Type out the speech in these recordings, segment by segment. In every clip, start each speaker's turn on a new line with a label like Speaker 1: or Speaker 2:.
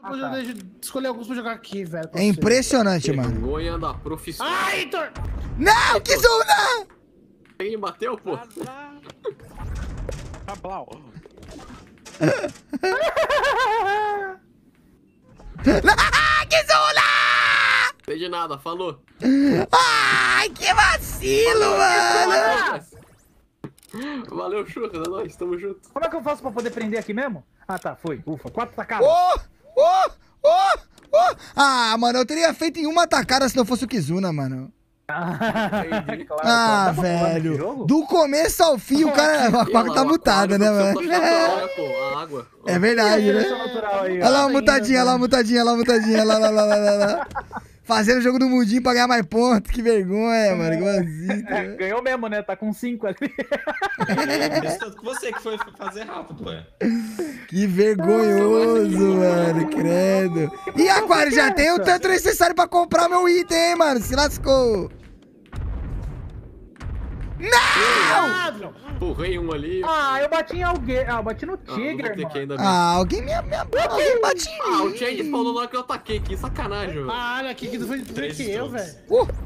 Speaker 1: escolher alguns pra jogar aqui, velho.
Speaker 2: É impressionante, mano.
Speaker 3: Vergonha da profissão.
Speaker 1: Ai, Heitor!
Speaker 2: Não, Kizuna!
Speaker 3: Quem bateu, pô?
Speaker 4: Cablau.
Speaker 2: Kizuna!
Speaker 3: Não sei de nada, falou.
Speaker 2: Ai, que vacilo, mano!
Speaker 3: Valeu, Churras, é nóis, tamo junto.
Speaker 5: Como é que eu faço pra poder prender aqui mesmo? Ah, tá, foi. Ufa, 4 tacadas.
Speaker 2: Ah, mano, eu teria feito em uma tacada se não fosse o Kizuna, mano.
Speaker 5: Claro,
Speaker 2: velho. Do começo ao fim, o cara. A Paco tá mutada, né, mano?
Speaker 3: A água.
Speaker 2: É verdade, né? Olha lá a mutadinha, olha lá a mutadinha, olha lá a mutadinha. Lá. Fazendo o jogo do mundinho pra ganhar mais pontos. Que vergonha, mano. Que vazio.
Speaker 5: Ganhou mesmo, né? Tá com 5 ali.
Speaker 6: Tanto que você que foi fazer rápido, ué.
Speaker 2: Que vergonhoso, mano. Credo. E Aquário, já tem o tanto necessário pra comprar meu item, hein, mano. Se lascou. Não!
Speaker 3: Empurrei um ali.
Speaker 5: Ah, eu bati em alguém. Ah, eu bati no Tigre, mano.
Speaker 2: Alguém alguém bate em mim.
Speaker 3: O Change spawnou na hora que eu ataquei aqui. Sacanagem, velho.
Speaker 1: Olha aqui, que foi que eu, velho.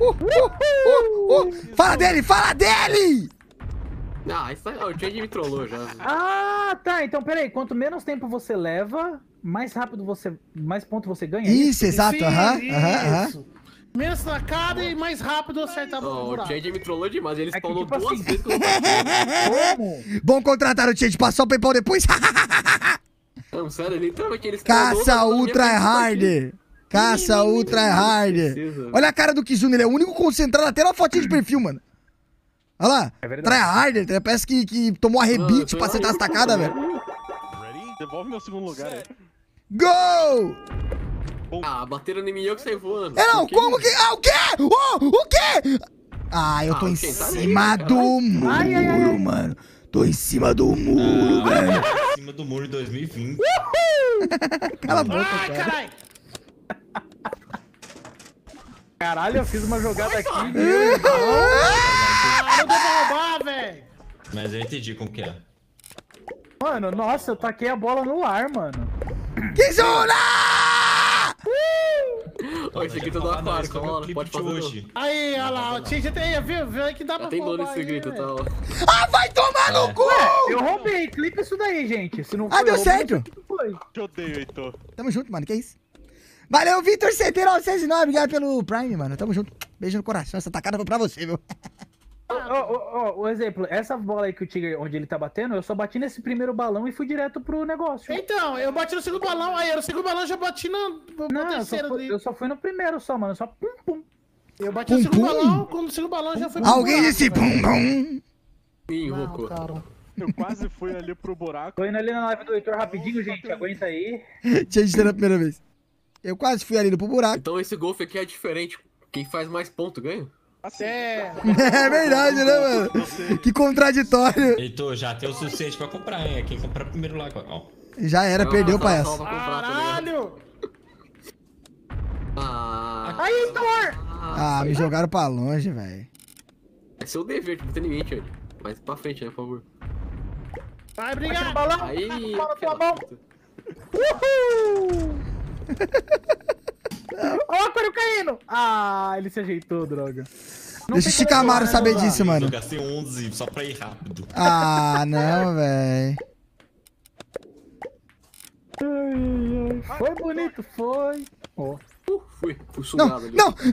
Speaker 2: Fala dele, fala dele!
Speaker 3: O Change me trollou já.
Speaker 5: Ah, tá. Então, peraí. Quanto menos tempo você leva, mais rápido você... Mais ponto você ganha.
Speaker 2: Isso, exato.
Speaker 1: Isso. Menos tacada e mais rápido acertar o
Speaker 3: O
Speaker 1: buraco.
Speaker 3: Change me trollou demais. Ele spawnou
Speaker 5: tipo
Speaker 3: duas
Speaker 5: assim,
Speaker 3: vezes que eu não
Speaker 5: Como?
Speaker 2: Bom contratar o Change, passou o PayPal depois.
Speaker 3: Não, sério, literalmente ele
Speaker 2: Caça Ultra Hard. Caça Ultra Hard. Olha a cara do Kizuna, ele é o único concentrado até na fotinha de perfil, mano. Olha lá. Tryhard, parece que tomou arrebite pra acertar as tacadas, velho.
Speaker 4: Devolve meu segundo lugar aí.
Speaker 2: Gol!
Speaker 3: Bateram em mim e eu que saí voando.
Speaker 2: Como que... o quê? O quê? Eu tô em cima do muro, mano. Tô em cima do muro, velho.
Speaker 6: Em cima do muro em 2020.
Speaker 2: Cala a boca,
Speaker 1: Ai,
Speaker 2: cara.
Speaker 1: caralho.
Speaker 5: Caralho, eu fiz uma jogada aqui.
Speaker 1: Não deu pra roubar, velho.
Speaker 6: Mas eu entendi como que é.
Speaker 5: Mano, nossa, eu taquei a bola no ar, mano.
Speaker 2: Kizuna!
Speaker 3: Esse grito do aquário, calma lá, pode fazer
Speaker 6: hoje.
Speaker 1: Aí, olha lá, o Change tem, viu aí que dá pra
Speaker 3: Tem dor
Speaker 1: roubar
Speaker 3: nesse
Speaker 1: aí,
Speaker 3: grito,
Speaker 1: velho.
Speaker 3: tá?
Speaker 2: Vai tomar no cu!
Speaker 5: Eu roubei, clipa isso daí, gente. Se não foi,
Speaker 2: deu
Speaker 5: eu roubei,
Speaker 2: certo.
Speaker 5: não foi.
Speaker 4: Te odeio, Heitor.
Speaker 2: Tamo junto, mano, que isso? Valeu, Vitor Centeiro 909, obrigado pelo Prime, mano. Tamo junto. Beijo no coração, essa tacada foi pra você, viu?
Speaker 5: O exemplo, essa bola aí que o Tigre, onde ele tá batendo, eu só bati nesse primeiro balão e fui direto pro negócio.
Speaker 1: Então, eu bati no segundo balão, aí no segundo balão eu já bati na
Speaker 5: Não,
Speaker 1: terceira ali.
Speaker 5: eu só fui no primeiro só, mano, só pum pum.
Speaker 1: Eu bati no segundo balão, quando o segundo balão já foi pro
Speaker 2: Alguém
Speaker 1: buraco,
Speaker 2: disse
Speaker 1: velho.
Speaker 2: pum.
Speaker 3: Ih,
Speaker 1: Não,
Speaker 3: Rocco.
Speaker 1: cara.
Speaker 4: Eu quase fui ali pro buraco.
Speaker 5: Tô indo ali na live do Heitor rapidinho, gente, aguenta aí.
Speaker 2: Tinha de ter na primeira vez. Eu quase fui ali pro buraco.
Speaker 3: Então esse golfe aqui é diferente. Quem faz mais ponto ganha?
Speaker 1: É.
Speaker 2: É verdade, né, mano? Que contraditório.
Speaker 6: Heitor, já tem o suficiente pra comprar, hein? É quem comprar primeiro lá, ó.
Speaker 2: Já era, perdeu o palhaço.
Speaker 1: Caralho!
Speaker 5: Aí, Heitor!
Speaker 2: Me jogaram pra longe, velho.
Speaker 3: É seu dever de entretenimento, gente. Mais pra frente, né, por favor.
Speaker 1: Vai, obrigado!
Speaker 3: Aí,
Speaker 5: Fala tua
Speaker 3: filha
Speaker 5: mão.
Speaker 3: da puta.
Speaker 5: Uhul! Ó o aquário caindo! Ele se ajeitou, droga.
Speaker 2: Deixa o Chicamaro saber disso, mano.
Speaker 6: Eu gastei 11 só pra ir rápido.
Speaker 2: Não, velho.
Speaker 5: Foi bonito, foi.
Speaker 3: Fui sugado ali.
Speaker 2: Não!
Speaker 5: Por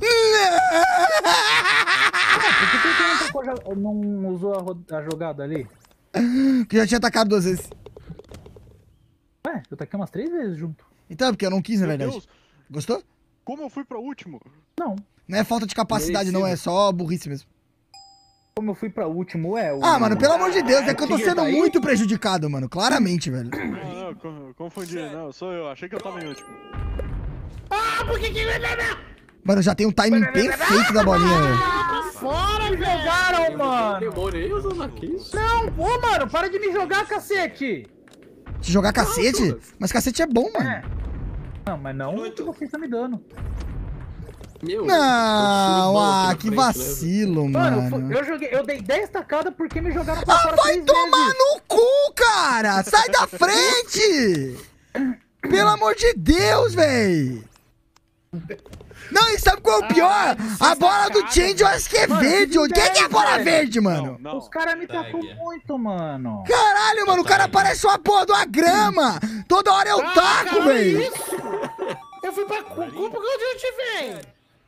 Speaker 5: que tu não usou a jogada ali?
Speaker 2: Que já tinha atacado 2 vezes.
Speaker 5: Ué, eu taquei umas 3 vezes junto.
Speaker 2: Então, porque eu não quis, na
Speaker 4: Meu
Speaker 2: verdade.
Speaker 4: Deus,
Speaker 2: Gostou?
Speaker 4: como eu fui pra último?
Speaker 5: Não.
Speaker 2: Não é falta de capacidade, não. É só burrice mesmo.
Speaker 5: Como eu fui pra último,
Speaker 2: Mano, pelo amor de Deus. É que eu tô
Speaker 5: Tigre
Speaker 2: sendo
Speaker 5: tá aí?
Speaker 2: muito prejudicado, mano. Claramente, velho.
Speaker 4: Não, confundi. Não, sou eu. Achei que eu tava em último.
Speaker 1: Por que que...
Speaker 2: Mano, já tem um timing perfeito da bolinha, velho.
Speaker 1: Fora,
Speaker 5: Me jogaram, mano!
Speaker 3: Demorei usando aqui.
Speaker 5: Não, mano, para de me jogar, cacete!
Speaker 2: Te jogar cacete? Mas cacete é bom, mano.
Speaker 5: Não, mas não o que você tá me dando.
Speaker 3: Meu,
Speaker 2: Não, que vacilo,
Speaker 5: Mano,
Speaker 2: mano.
Speaker 5: eu dei 10 tacadas porque me jogaram pra fora
Speaker 2: Vai
Speaker 5: 3
Speaker 2: tomar
Speaker 5: vezes.
Speaker 2: no cu, cara! Sai da frente! Pelo amor de Deus, véi. Não, e sabe qual é o pior? A bola do Change eu acho que é verde. Quem é a bola verde, mano?
Speaker 4: Não.
Speaker 5: Os caras me tacam muito, mano.
Speaker 2: Caralho, mano, o cara parece uma porra de uma grama. Toda hora eu taco,
Speaker 1: cara,
Speaker 2: velho.
Speaker 1: isso? Eu fui pra culpa que eu te veio.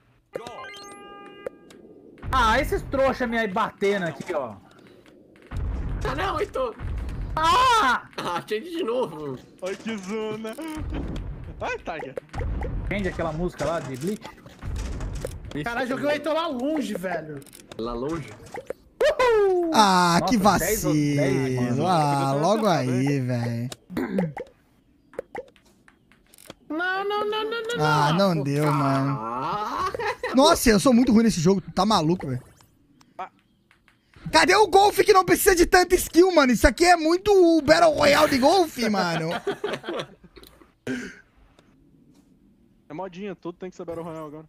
Speaker 5: Ah, esses trouxas me aí batendo aqui, ó.
Speaker 3: Ah, não, Heitor.
Speaker 5: Ah!
Speaker 3: Ah, Change de novo.
Speaker 4: Ai, que zona. Ai, Tiger.
Speaker 5: Entende aquela música lá de Bleach?
Speaker 1: Caralho, joguei o Heitor lá longe, velho.
Speaker 3: Lá longe.
Speaker 2: Ah,
Speaker 5: Nossa,
Speaker 2: que
Speaker 5: 10 ou 10,
Speaker 2: vacilo.
Speaker 5: mano.
Speaker 2: Ah, logo aí, velho.
Speaker 1: Não.
Speaker 2: Ah, não deu, mano.
Speaker 3: Ah,
Speaker 2: Nossa, eu sou muito ruim nesse jogo. Tá maluco, velho. Cadê o golfe que não precisa de tanta skill, mano? Isso aqui é muito o Battle Royale de golfe, mano.
Speaker 4: É modinha, tudo tem que ser Battle Royale agora.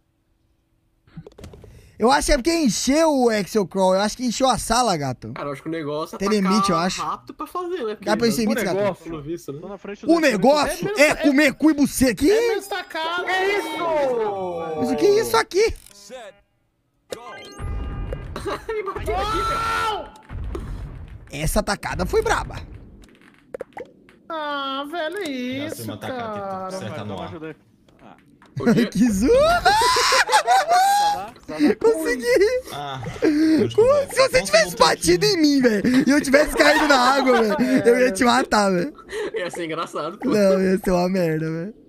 Speaker 2: Eu acho que é porque encheu o Axel Crawl. Eu acho que encheu a sala, gato.
Speaker 3: cara, eu acho que o negócio é
Speaker 2: Tem limite, eu acho.
Speaker 3: rápido pra fazer, né?
Speaker 2: Dá pra encher limite, gato.
Speaker 5: negócio.
Speaker 3: Pelo visto, né?
Speaker 4: Tô na frente do
Speaker 2: O negócio é comer cu e buceta aqui.
Speaker 1: É meu estacado.
Speaker 5: É isso!
Speaker 2: Mas o que é isso aqui?
Speaker 3: Me bateram aqui, cara.
Speaker 2: Essa tacada foi braba.
Speaker 1: Ah, velho, é isso,
Speaker 7: Tem uma tacada que
Speaker 1: cara.
Speaker 7: acerta no
Speaker 4: Não
Speaker 7: ar.
Speaker 4: ajudei.
Speaker 2: Que zona! Consegui!
Speaker 7: Ah,
Speaker 2: Se você tivesse batido em mim, velho, e eu tivesse caído na água, velho, eu ia te matar, velho.
Speaker 3: Ia ser engraçado, pô.
Speaker 2: Não, ia ser uma merda, velho.